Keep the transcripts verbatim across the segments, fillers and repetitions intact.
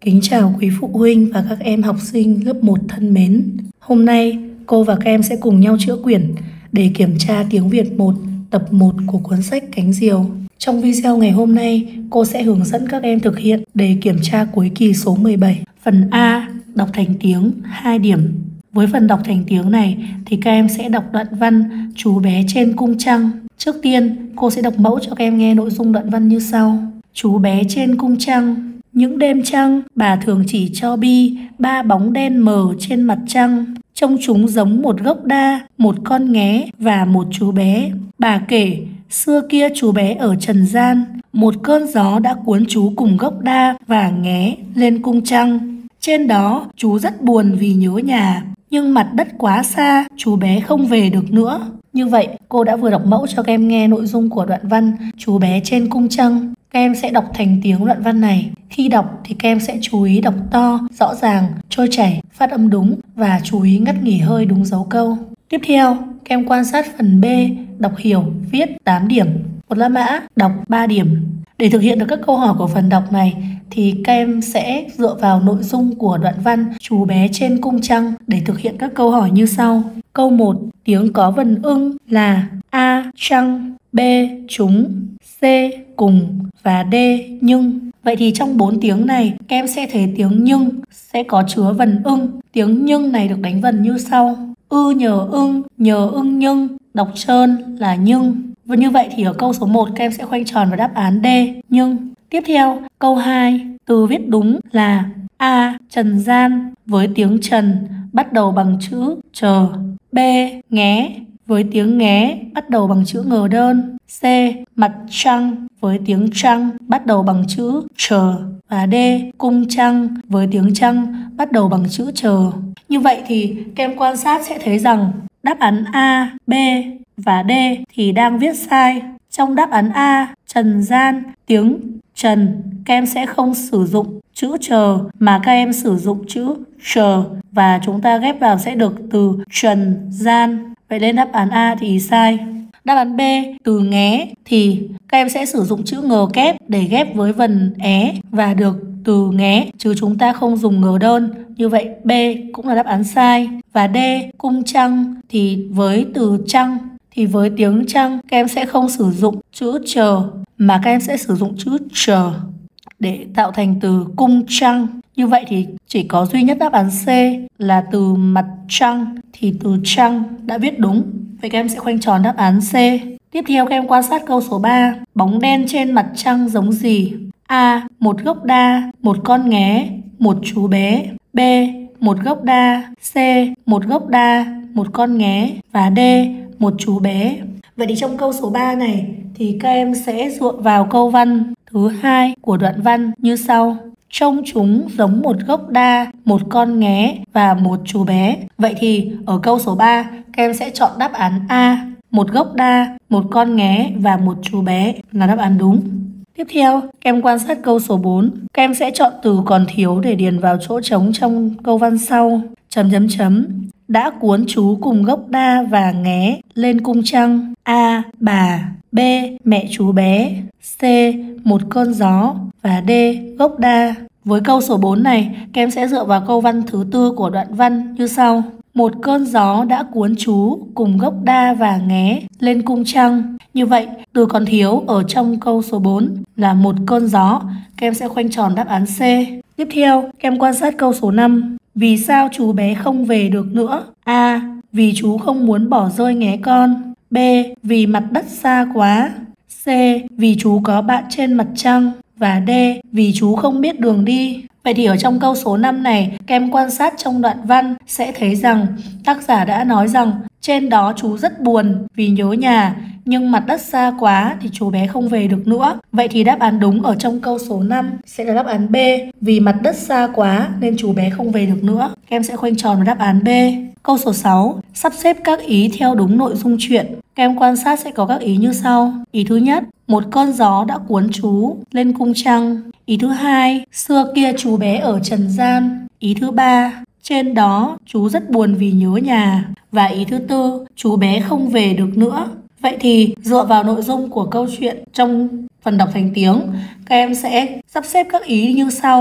Kính chào quý phụ huynh và các em học sinh lớp một thân mến. Hôm nay cô và các em sẽ cùng nhau chữa quyển để kiểm tra tiếng Việt một tập một của cuốn sách Cánh Diều. Trong video ngày hôm nay, cô sẽ hướng dẫn các em thực hiện đề kiểm tra cuối kỳ số mười bảy. Phần A, đọc thành tiếng hai điểm. Với phần đọc thành tiếng này thì các em sẽ đọc đoạn văn Chú bé trên cung trăng. Trước tiên, cô sẽ đọc mẫu cho các em nghe nội dung đoạn văn như sau. Chú bé trên cung trăng. Những đêm trăng, bà thường chỉ cho Bi ba bóng đen mờ trên mặt trăng. Trông chúng giống một gốc đa, một con nghé và một chú bé. Bà kể, xưa kia chú bé ở trần gian, một cơn gió đã cuốn chú cùng gốc đa và nghé lên cung trăng. Trên đó, chú rất buồn vì nhớ nhà, nhưng mặt đất quá xa, chú bé không về được nữa. Như vậy, cô đã vừa đọc mẫu cho các em nghe nội dung của đoạn văn Chú bé trên cung trăng. Các em sẽ đọc thành tiếng đoạn văn này. Khi đọc thì các em sẽ chú ý đọc to, rõ ràng, trôi chảy, phát âm đúng và chú ý ngắt nghỉ hơi đúng dấu câu. Tiếp theo, các em quan sát phần B, đọc hiểu, viết tám điểm. Một La Mã, đọc ba điểm. Để thực hiện được các câu hỏi của phần đọc này thì các em sẽ dựa vào nội dung của đoạn văn Chú bé trên cung trăng để thực hiện các câu hỏi như sau. Câu một, tiếng có vần ưng là A. Trăng, B. Chúng, C. Cùng và D. Nhưng. Vậy thì trong bốn tiếng này, các em sẽ thấy tiếng nhưng sẽ có chứa vần ưng. Tiếng nhưng này được đánh vần như sau. Ư nhờ ưng, nhờ ưng nhưng, đọc trơn là nhưng. Và như vậy thì ở câu số một các em sẽ khoanh tròn vào đáp án D, nhưng. Tiếp theo, câu hai, từ viết đúng là A. Trần gian với tiếng trần bắt đầu bằng chữ chờ. B. Nghé với tiếng nghé bắt đầu bằng chữ ngờ đơn. C. Mặt trăng với tiếng trăng bắt đầu bằng chữ chờ. Và D. Cung trăng với tiếng trăng bắt đầu bằng chữ chờ. Như vậy thì các em quan sát sẽ thấy rằng đáp án A, B và D thì đang viết sai. Trong đáp án A, trần gian, tiếng trần, các em sẽ không sử dụng chữ chờ mà các em sử dụng chữ chờ và chúng ta ghép vào sẽ được từ trần gian. Vậy nên đáp án A thì sai. Đáp án B, từ nghé thì các em sẽ sử dụng chữ ngờ kép để ghép với vần é và được từ nghé chứ chúng ta không dùng ngờ đơn. Như vậy B cũng là đáp án sai. Và D, cung trăng thì với từ trăng thì với tiếng trăng các em sẽ không sử dụng chữ chờ mà các em sẽ sử dụng chữ chờ để tạo thành từ cung trăng. Như vậy thì chỉ có duy nhất đáp án C là từ mặt trăng thì từ trăng đã viết đúng. Vậy các em sẽ khoanh tròn đáp án C. Tiếp theo các em quan sát câu số ba. Bóng đen trên mặt trăng giống gì? A. Một gốc đa, một con nghé, một chú bé. B. Một gốc đa. C. Một gốc đa, một con nghé. Và D. Một chú bé. Vậy thì trong câu số ba này thì các em sẽ dựa vào câu văn thứ hai của đoạn văn như sau. Trông chúng giống một gốc đa, một con nghé và một chú bé. Vậy thì ở câu số ba các em sẽ chọn đáp án A. Một gốc đa, một con nghé và một chú bé là đáp án đúng. Tiếp theo, các em quan sát câu số bốn. Các em sẽ chọn từ còn thiếu để điền vào chỗ trống trong câu văn sau. Chấm chấm chấm. Đã cuốn chú cùng gốc đa và nghé lên cung trăng. A. Bà. B. Mẹ chú bé. C. Một cơn gió. Và D. Gốc đa. Với câu số bốn này, các em sẽ dựa vào câu văn thứ tư của đoạn văn như sau. Một cơn gió đã cuốn chú cùng gốc đa và nghé lên cung trăng. Như vậy, từ còn thiếu ở trong câu số bốn là một cơn gió. Các em sẽ khoanh tròn đáp án C. Tiếp theo, các em quan sát câu số năm. Vì sao chú bé không về được nữa? A. Vì chú không muốn bỏ rơi nghé con. B. Vì mặt đất xa quá. C. Vì chú có bạn trên mặt trăng. Và D. Vì chú không biết đường đi. Vậy thì ở trong câu số năm này, các em quan sát trong đoạn văn sẽ thấy rằng tác giả đã nói rằng trên đó chú rất buồn vì nhớ nhà, nhưng mặt đất xa quá thì chú bé không về được nữa. Vậy thì đáp án đúng ở trong câu số năm sẽ là đáp án B. Vì mặt đất xa quá nên chú bé không về được nữa. Các em sẽ khoanh tròn vào đáp án B. Câu số sáu. Sắp xếp các ý theo đúng nội dung truyện. Các em quan sát sẽ có các ý như sau. Ý thứ nhất, một cơn gió đã cuốn chú lên cung trăng. Ý thứ hai, xưa kia chú bé ở trần gian. Ý thứ ba, trên đó chú rất buồn vì nhớ nhà. Và ý thứ tư, chú bé không về được nữa. Vậy thì dựa vào nội dung của câu chuyện trong phần đọc thành tiếng, các em sẽ sắp xếp các ý như sau.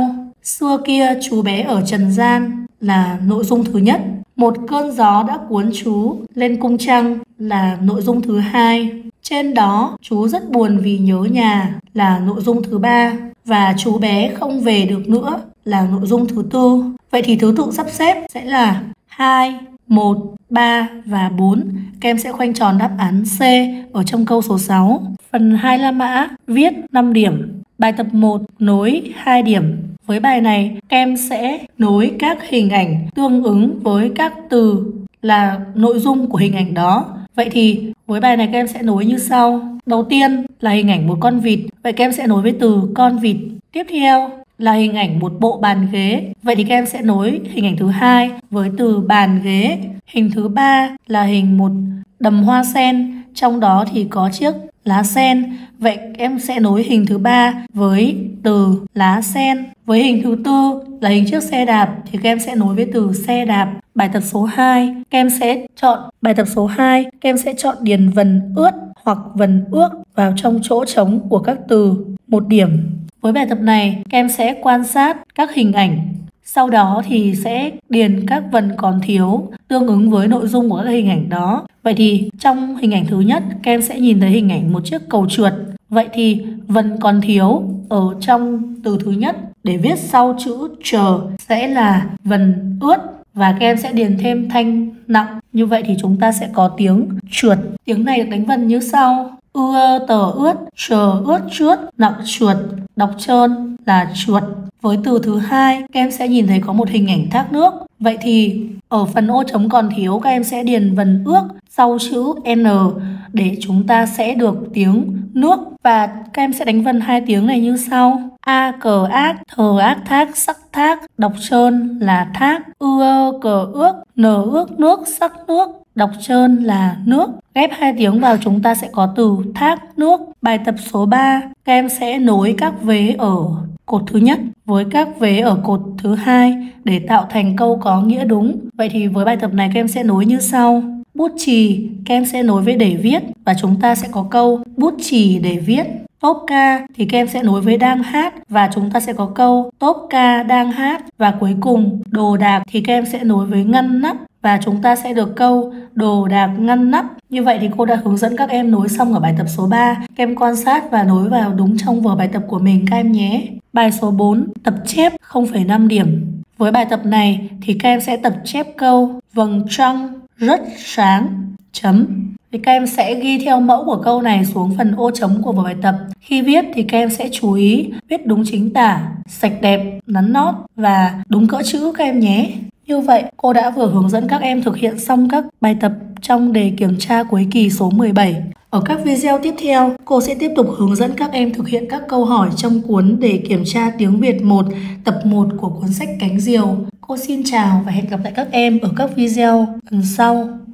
Xưa kia chú bé ở trần gian là nội dung thứ nhất. Một cơn gió đã cuốn chú lên cung trăng là nội dung thứ hai. Trên đó chú rất buồn vì nhớ nhà là nội dung thứ ba. Và chú bé không về được nữa là nội dung thứ tư. Vậy thì thứ tự sắp xếp sẽ là hai, một, ba và bốn. Các em sẽ khoanh tròn đáp án C ở trong câu số sáu. Phần hai La Mã viết năm điểm. Bài tập một nối hai điểm. Với bài này các em sẽ nối các hình ảnh tương ứng với các từ là nội dung của hình ảnh đó. Vậy thì với bài này các em sẽ nối như sau. Đầu tiên là hình ảnh một con vịt. Vậy các em sẽ nối với từ con vịt. Tiếp theo là hình ảnh một bộ bàn ghế. Vậy thì các em sẽ nối hình ảnh thứ hai với từ bàn ghế. Hình thứ ba là hình một đầm hoa sen, trong đó thì có chiếc lá sen. Vậy em sẽ nối hình thứ ba với từ lá sen. Với hình thứ tư là hình chiếc xe đạp thì các em sẽ nối với từ xe đạp. Bài tập số hai, các em sẽ chọn bài tập số hai, các em sẽ chọn điền vần ướt hoặc vần ước vào trong chỗ trống của các từ một điểm. Với bài tập này, các em sẽ quan sát các hình ảnh. Sau đó thì sẽ điền các vần còn thiếu tương ứng với nội dung của các hình ảnh đó. Vậy thì trong hình ảnh thứ nhất, các em sẽ nhìn thấy hình ảnh một chiếc cầu trượt. Vậy thì vần còn thiếu ở trong từ thứ nhất để viết sau chữ chờ sẽ là vần ướt. Và các em sẽ điền thêm thanh nặng. Như vậy thì chúng ta sẽ có tiếng trượt. Tiếng này được đánh vần như sau. Ưa tờ ướt, chờ ướt trướt, nặng trượt, đọc trơn là trượt. Với từ thứ hai, các em sẽ nhìn thấy có một hình ảnh thác nước. Vậy thì ở phần ô trống còn thiếu, các em sẽ điền vần ước sau chữ N để chúng ta sẽ được tiếng nước. Và các em sẽ đánh vần hai tiếng này như sau. A cờ ác, thờ ác thác, sắc thác, đọc trơn là thác. Ưa cờ ước, nờ ước nước, sắc nước, đọc trơn là nước. Ghép hai tiếng vào chúng ta sẽ có từ thác nước. Bài tập số ba, các em sẽ nối các vế ở cột thứ nhất với các vế ở cột thứ hai để tạo thành câu có nghĩa đúng. Vậy thì với bài tập này các em sẽ nối như sau. Bút chì, các em sẽ nối với để viết và chúng ta sẽ có câu bút chì để viết. Tốp ca thì các em sẽ nối với đang hát và chúng ta sẽ có câu tốp ca đang hát. Và cuối cùng đồ đạc thì các em sẽ nối với ngăn nắp và chúng ta sẽ được câu đồ đạc ngăn nắp. Như vậy thì cô đã hướng dẫn các em nối xong ở bài tập số ba. Các em quan sát và nối vào đúng trong vở bài tập của mình các em nhé. Bài số bốn, tập chép không phẩy năm điểm. Với bài tập này thì các em sẽ tập chép câu vầng trăng rất sáng chấm. Thì các em sẽ ghi theo mẫu của câu này xuống phần ô trống của vở bài tập. Khi viết thì các em sẽ chú ý viết đúng chính tả, sạch đẹp, nắn nót và đúng cỡ chữ các em nhé. Như vậy, cô đã vừa hướng dẫn các em thực hiện xong các bài tập trong đề kiểm tra cuối kỳ số mười bảy. Ở các video tiếp theo, cô sẽ tiếp tục hướng dẫn các em thực hiện các câu hỏi trong cuốn đề kiểm tra tiếng Việt một tập một của cuốn sách Cánh Diều. Cô xin chào và hẹn gặp lại các em ở các video lần sau.